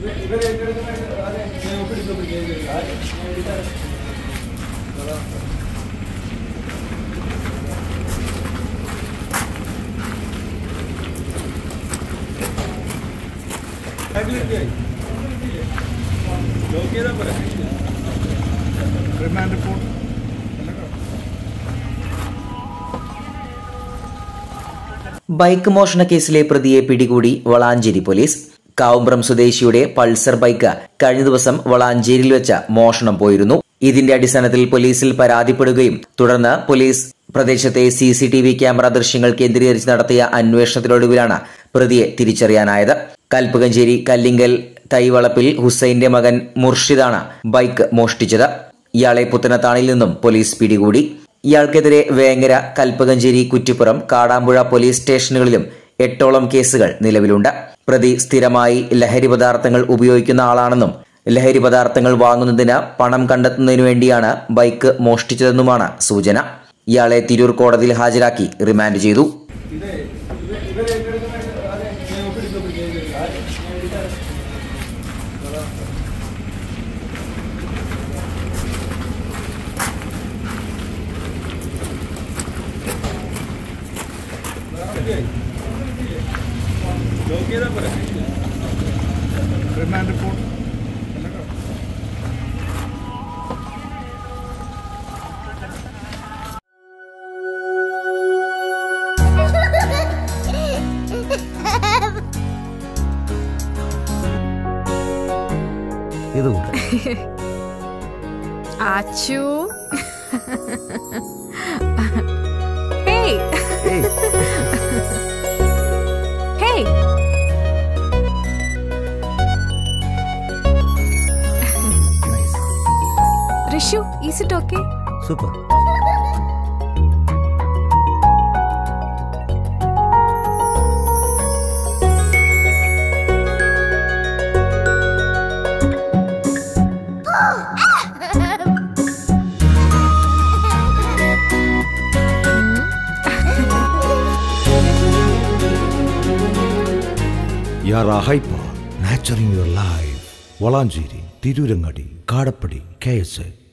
Remand report. Bike മോഷണ കേസിലെ പ്രതിയെ പിടികൂടി വളാഞ്ചേരി പോലീസ്. കാവുമ്പ്രം സ്വദേശിയുടെ പൾസർ ബൈക്ക് കഴിഞ്ഞ ദിവസം വളാഞ്ചേരിയിൽ വെച്ച് മോഷണം പോയിരുന്നു. ഇതിന്റെ അടിസ്ഥാനത്തിൽ പോലീസിൽ പരാതിപ്പെടുകയും തുടർന്ന് പോലീസ് പ്രദേശത്തെ CCTV ക്യാമറ ദൃശ്യങ്ങൾ കേന്ദ്രീകരിച്ച് നടത്തിയ അന്വേഷണത്തിനൊടുവിലാണ് പ്രതിയെ തിരിച്ചറിയാനായത്. കൽപ്പകഞ്ചേരി കല്ലിങ്കൽ തൈവളപ്പിൽ ഹുസൈന്റെ മകൻ മുർഷിദാണ് ബൈക്ക് മോഷ്ടിച്ചത്. ഇയാളെ പുത്തനത്താണിയിൽ നിന്നും പോലീസ് പിടികൂടി. ഇയാൾക്കെതിരെ വേങ്ങര, കൽപ്പകഞ്ചേരി, കുറ്റിപ്പുറം, കാടാമ്പുഴ പോലീസ് സ്റ്റേഷനുകളിലും 8ഓളം കേസുകൾ നിലവിലുണ്ട്. പ്രതി സ്ഥിരമായി ലഹരി പദാർത്ഥങ്ങൾ ഉപയോഗിക്കുന്ന ആളാണെന്നും ലഹരി പദാർത്ഥങ്ങൾ വാങ്ങുന്നതിന് പണം കണ്ടെത്തുന്നതിനു വേണ്ടിയാണ് ബൈക്ക് മോഷ്ടിച്ചതെന്നുമാണ് സൂചന. ഇയാളെ തിരൂർ കോടതിയിൽ ഹാജരാക്കി റിമാൻഡ് ചെയ്തു. Remand report. Achu. Hey. Hey. Nice. Rishu, is it okay? Super. Yara Hyper, nurturing your life. Valanjiri, Tirurangadi, Kadapadi, KSA.